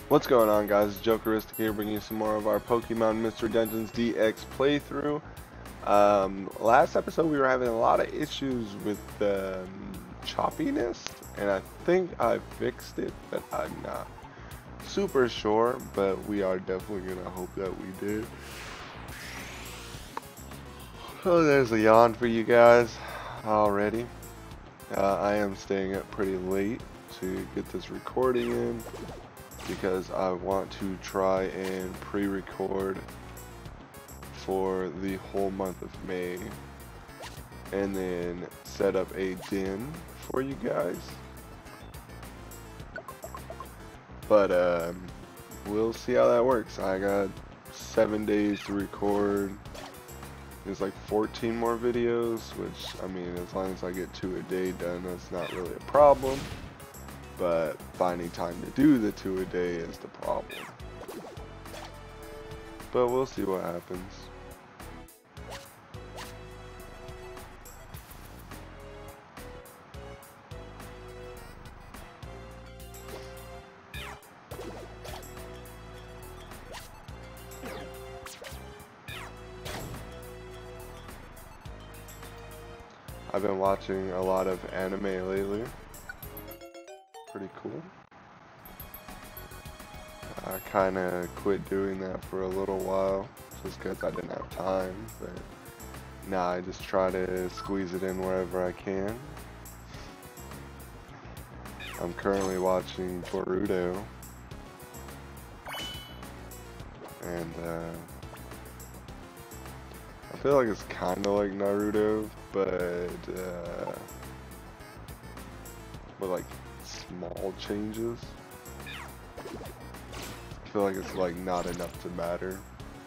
What's going on, guys? Jokeristic here, bringing you some more of our Pokemon Mystery Dungeons DX playthrough. Last episode we were having a lot of issues with choppiness, and I think I fixed it, but I'm not super sure, but we are definitely gonna hope that we did. So there's a yawn for you guys already. I am staying up pretty late to get this recording in, because I want to try and pre-record for the whole month of May and then set up a den for you guys. But we'll see how that works. I got 7 days to record. There's like 14 more videos, which, I mean, as long as I get 2 a day done, that's not really a problem. But finding time to do the 2 a day is the problem. But we'll see what happens. I've been watching a lot of anime lately. Pretty cool. I kind of quit doing that for a little while just because I didn't have time, but now I just try to squeeze it in wherever I can. I'm currently watching Boruto, and I feel like it's kind of like Naruto, but with like small changes. I feel like it's like not enough to matter.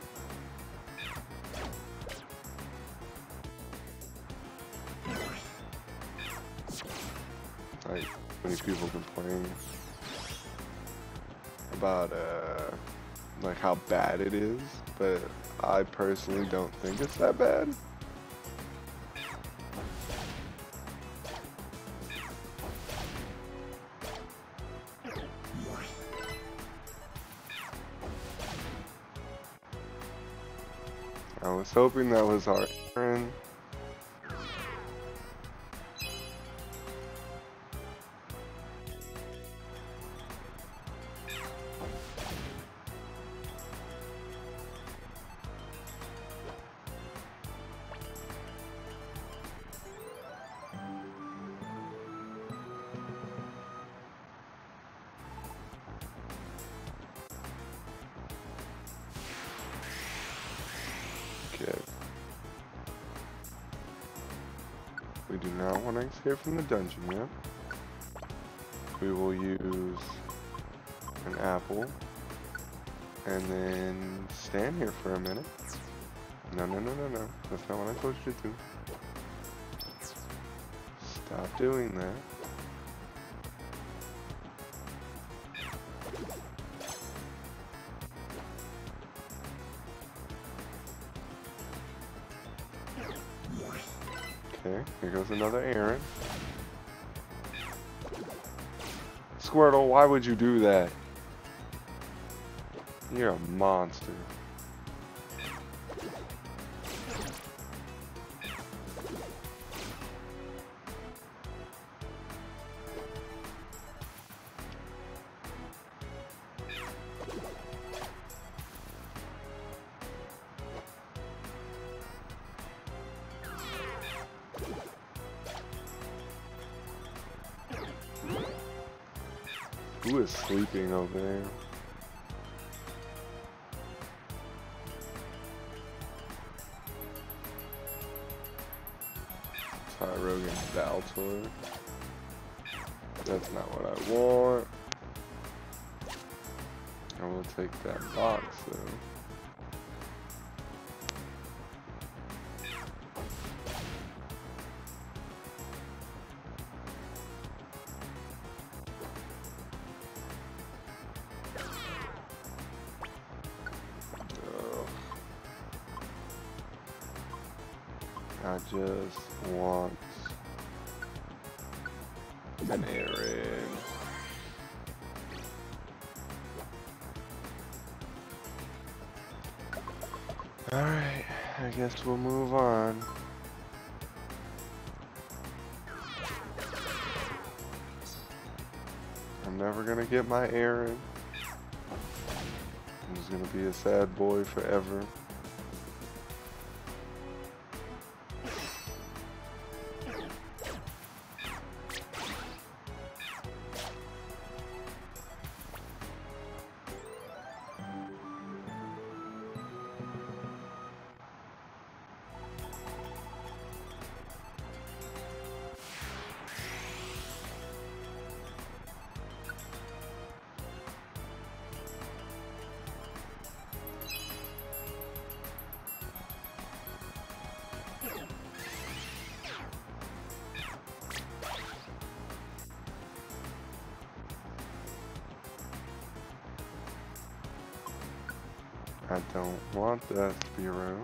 Like, many people complain about like how bad it is, but I personally don't think it's that bad. I was hoping that was our friend. Okay. We do not want to escape from the dungeon yet. We will use an apple and then stand here for a minute. No. That's not what I told you to do. Stop doing that. Okay, here goes another errand. Squirtle, why would you do that? You're a monster. Who is sleeping over there? Tyrogan Baltor. That's not what I want. I will take that box though. I just want an errand. I guess we'll move on. I'm never gonna get my errand. I'm just gonna be a sad boy forever. I don't want that Spearow.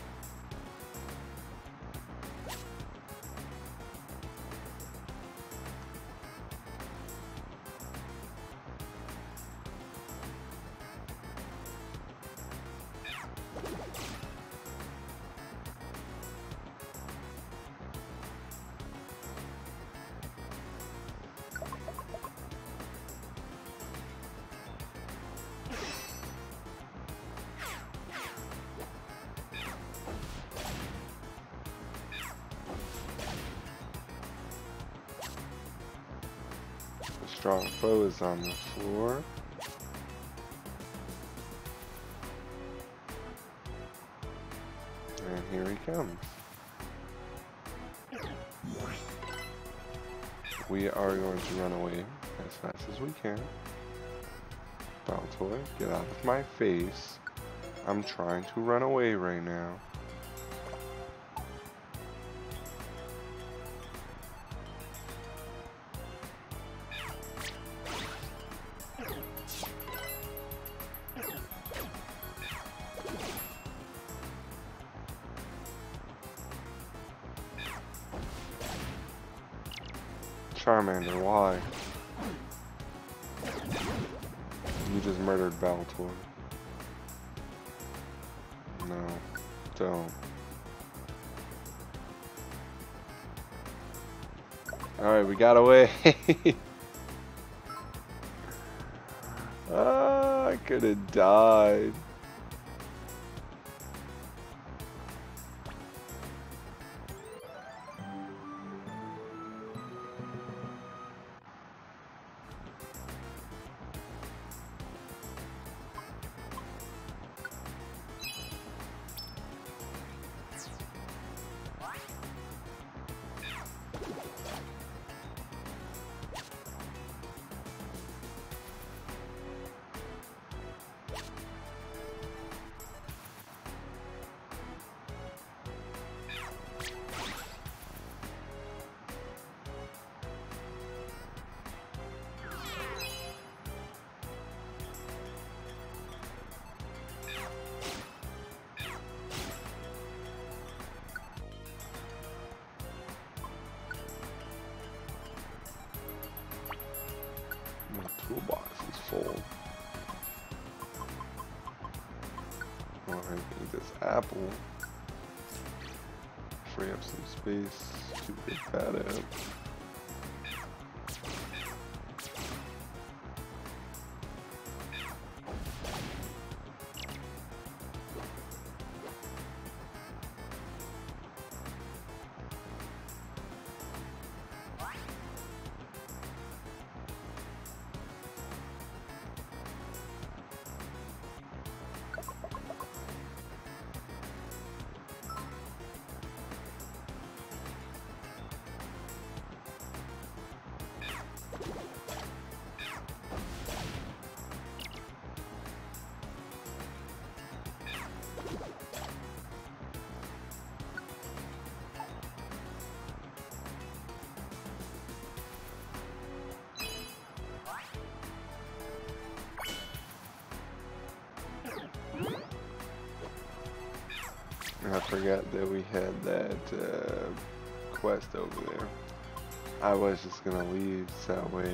Strong foe is on the floor. And here he comes. We are going to run away as fast as we can. Baltoy, get out of my face. I'm trying to run away right now. Charmander, why? You just murdered Baltoy. No, don't. Alright, we got away. Ah, I could have died. My toolbox is full. Oh, I need this apple. Free up some space to get that out. I forgot that we had that quest over there. I was just gonna leave so that way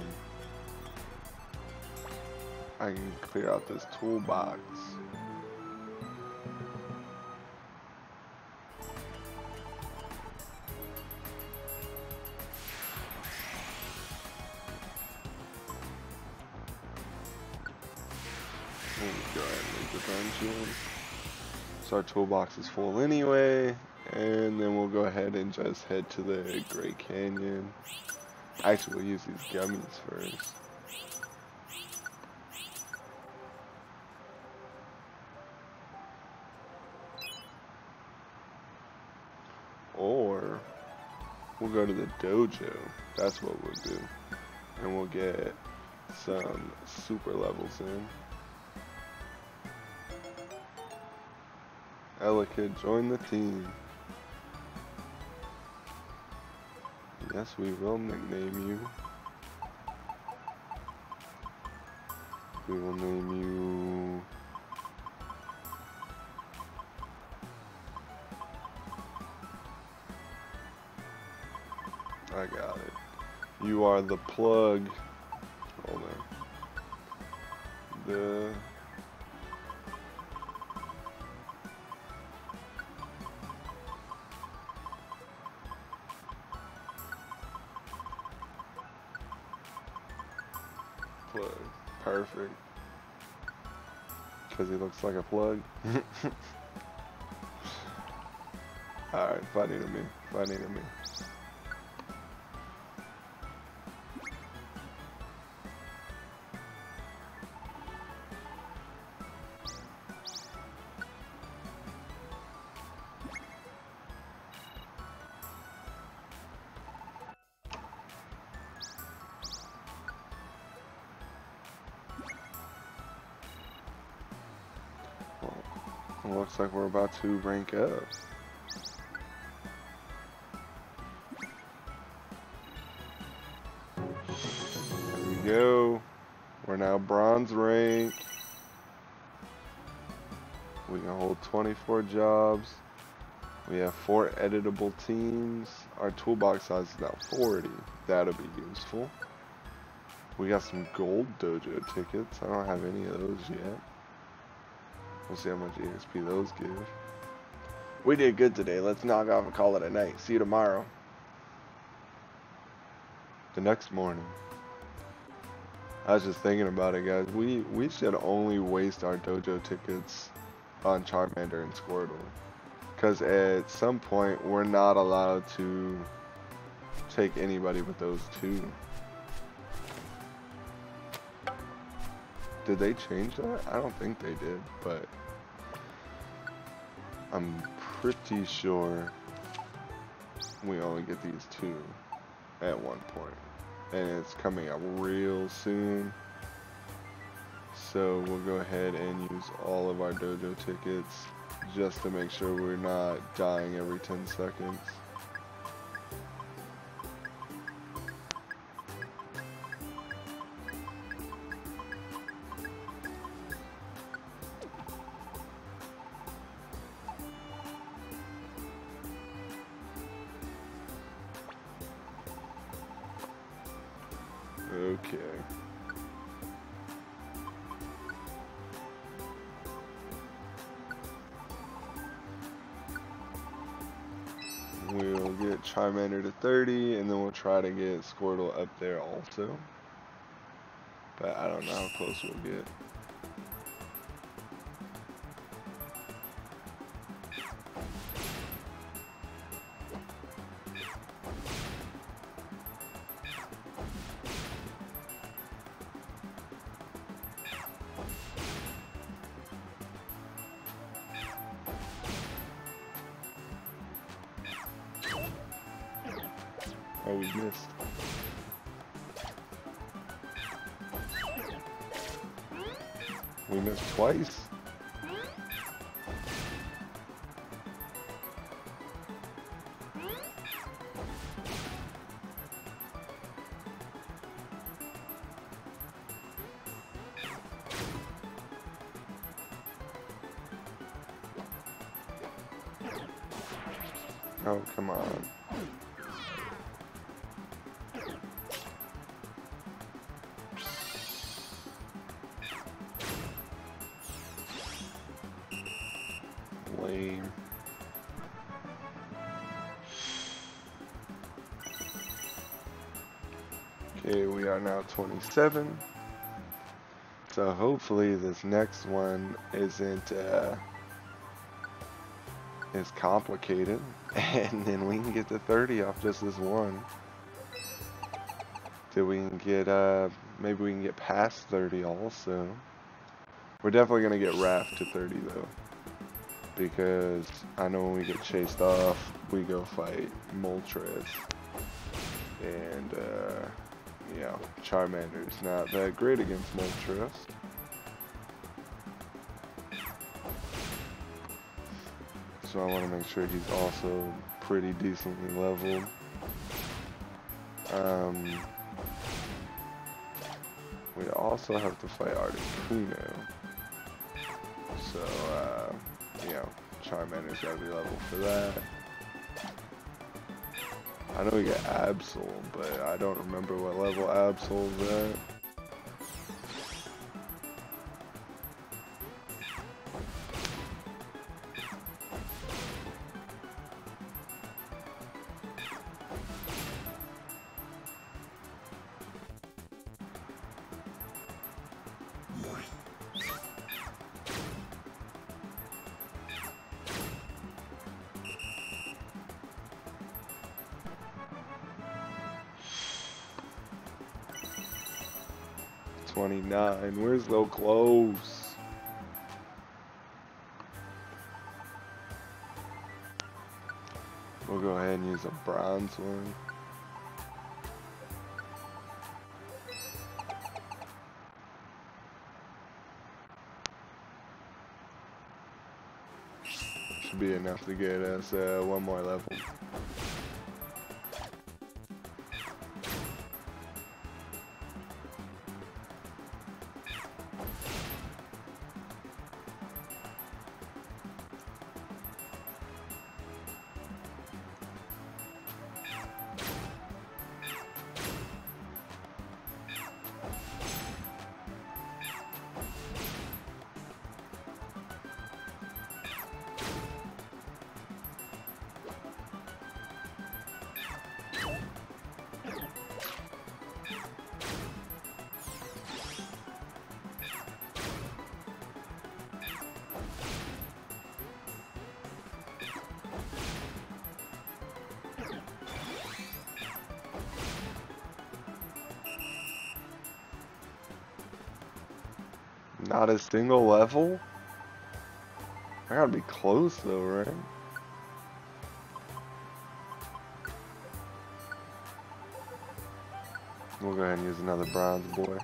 I can clear out this toolbox. go ahead and leave the dungeon. So our toolbox is full anyway, and then we'll go ahead and just head to the Great Canyon. Actually, we'll use these gummies first. Or we'll go to the dojo. That's what we'll do. And we'll get some super levels in. Ella kid, join the team. Yes, we will nickname you. We will name you... I got it. You are the plug. Hold on. The... plug. Perfect. Because he looks like a plug. Alright, funny to me. Funny to me. Looks like we're about to rank up. There we go. We're now bronze rank. We can hold 24 jobs. We have 4 editable teams. Our toolbox size is now 40. That'll be useful. We got some gold dojo tickets. I don't have any of those yet. We'll see how much EXP those give. We did good today. Let's knock off and call it a night. See you tomorrow. The next morning. I was just thinking about it, guys. We should only waste our dojo tickets on Charmander and Squirtle. Because at some point, we're not allowed to take anybody but those 2. Did they change that? I don't think they did, but I'm pretty sure we only get these 2 at one point. And it's coming out real soon. So we'll go ahead and use all of our dojo tickets just to make sure we're not dying every 10 seconds. Okay. We'll get Charmander to 30, and then we'll try to get Squirtle up there also. But I don't know how close we'll get. Oh, we missed. We missed twice. Oh, come on. Lame. Okay, we are now 27. So hopefully this next one isn't as complicated, and then we can get to 30 off just this one. Till we can get maybe we can get past 30 also. We're definitely gonna get raph to 30 though, because I know when we get chased off, we go fight Moltres, and yeah, Charmander's not that great against Moltres. So I want to make sure he's also pretty decently leveled. We also have to fight Articuno. So, you know, Charmander's gotta be level for that. I know we get Absol, but I don't remember what level Absol's at. We're so close. We'll go ahead and use a bronze one. Should be enough to get us one more level. Not a single level? I gotta be close though, right? We'll go ahead and use another bronze boy.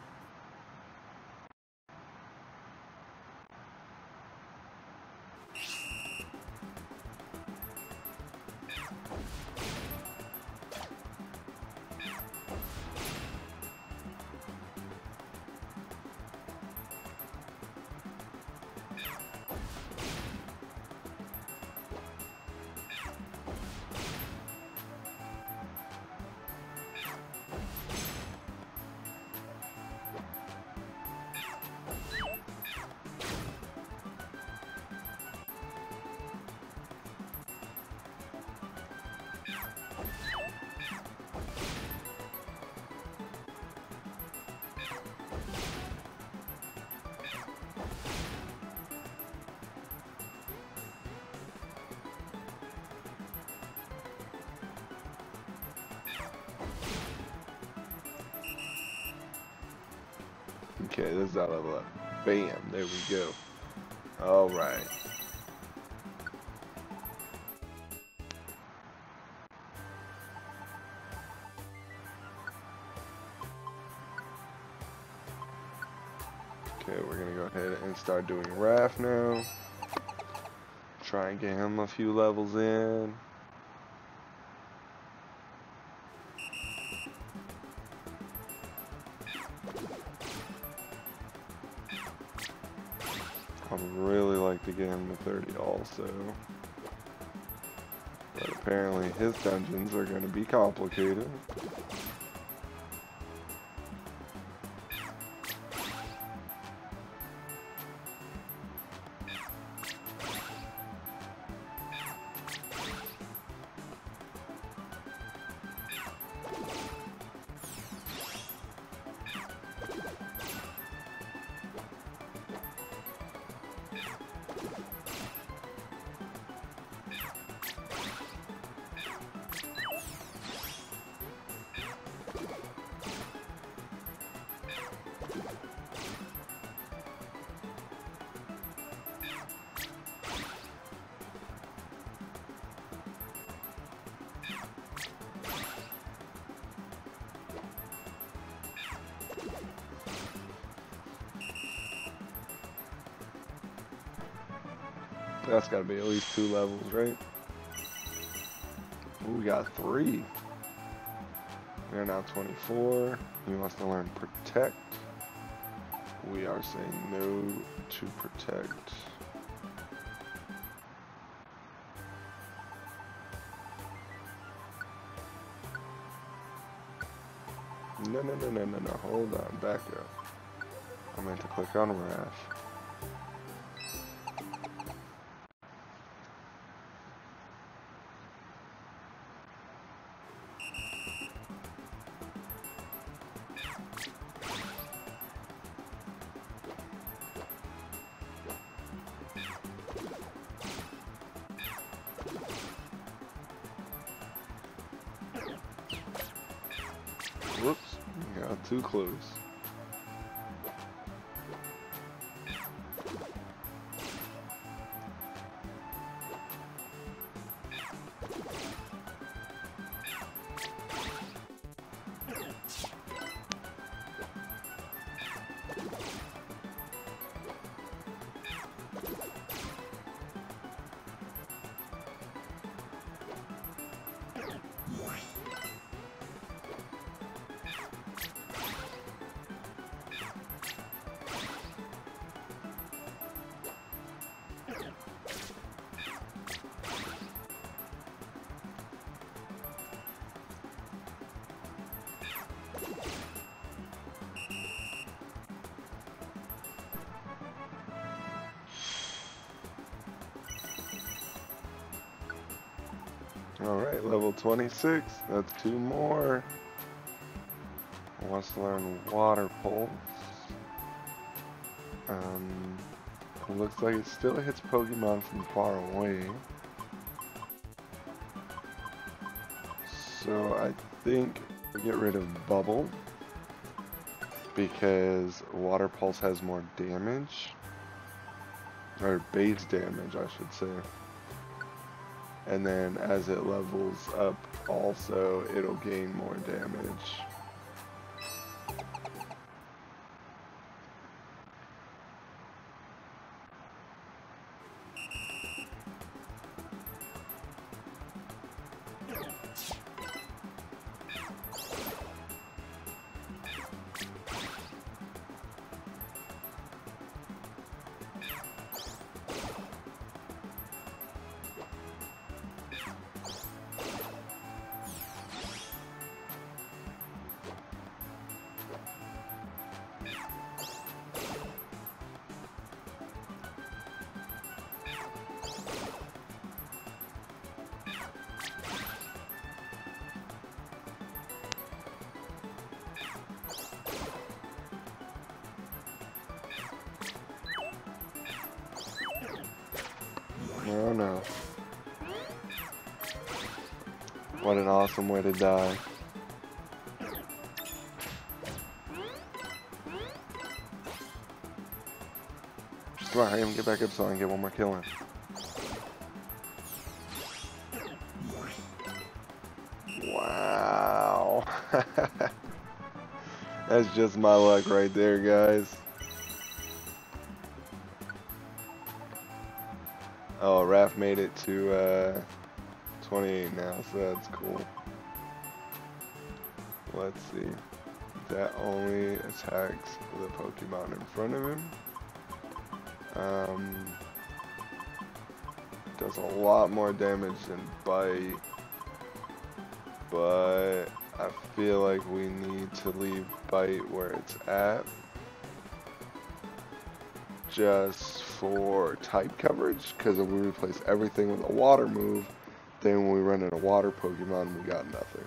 Okay, this is out of luck. Bam, there we go. Alright. Okay, we're gonna go ahead and start doing raph now. Try and get him a few levels in. I'd really like to get him to 30 also. But apparently his dungeons are going to be complicated. That's gotta be at least 2 levels, right? Ooh, we got 3. We are now 24. He wants to learn Protect. We are saying no to Protect. No, hold on, back up. I meant to click on raph. Whoops, got too close. Alright, level 26. That's 2 more. Wants to learn Water Pulse. Looks like it still hits Pokemon from far away. So I think we'll get rid of Bubble, because Water Pulse has more damage. Or base damage, I should say. And then as it levels up also, it'll gain more damage. Oh no. What an awesome way to die. Come on, hurry up and get back up so I can get one more kill in. Wow. That's just my luck right there, guys. Oh, Raph made it to 28 now, so that's cool. Let's see. That only attacks the Pokemon in front of him. Does a lot more damage than Bite, but I feel like we need to leave Bite where it's at, just for type coverage, because if we replace everything with a water move, then when we run into water Pokemon, we got nothing.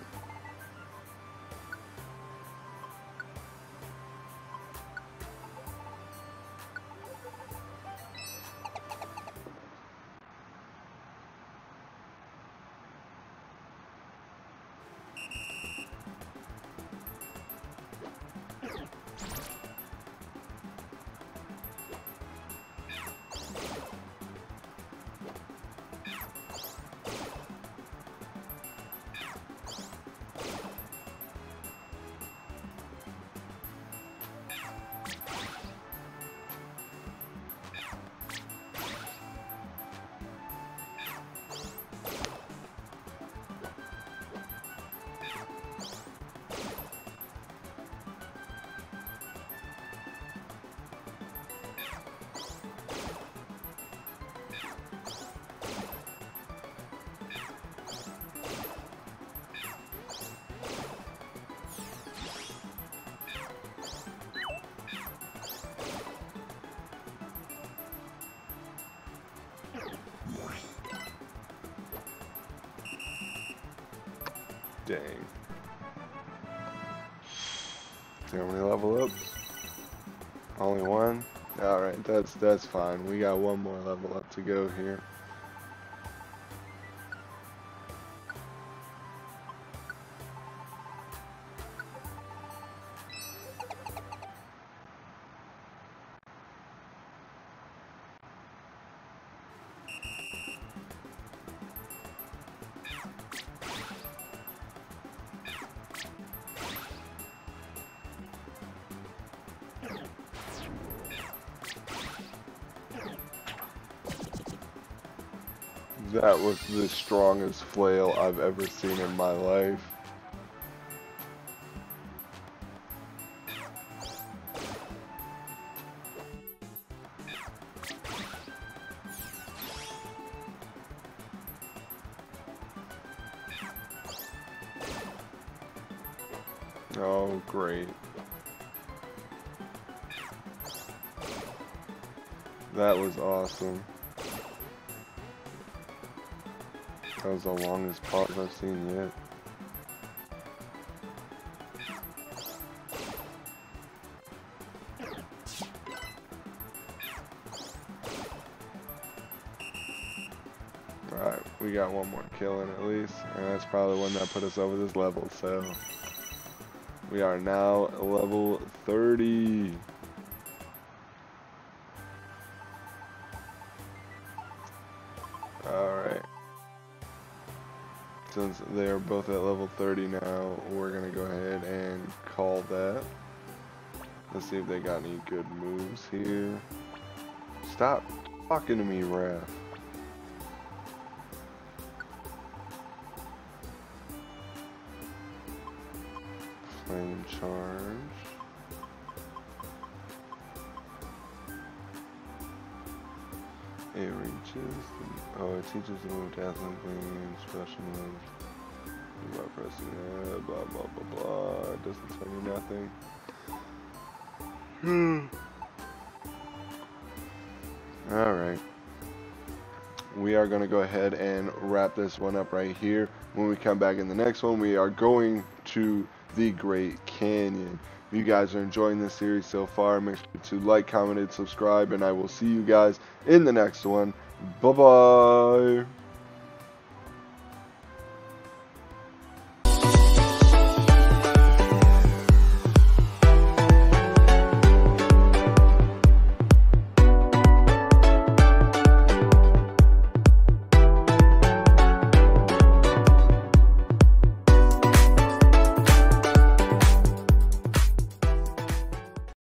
Dang. See how many level ups? Only one? Alright, that's fine. We got one more level up to go here. That was the strongest flail I've ever seen in my life. Oh, great. That was awesome. That was the longest pause I've seen yet. Alright, we got one more kill in at least, and that's probably the one that put us over this level, so we are now level 30. Alright. Since they are both at level 30 now, we're going to go ahead and call that. Let's see if they got any good moves here. Stop talking to me, raph. Flame charge. It reaches. Oh, it teaches the move dazzling gleam, special moves. By pressing that, blah blah blah blah. It doesn't tell you nothing. Alright. We are going to go ahead and wrap this one up right here. When we come back in the next one, we are going to the Great Canyon. If you guys are enjoying this series so far, make sure to like, comment, and subscribe, and I will see you guys in the next one. Bye-bye.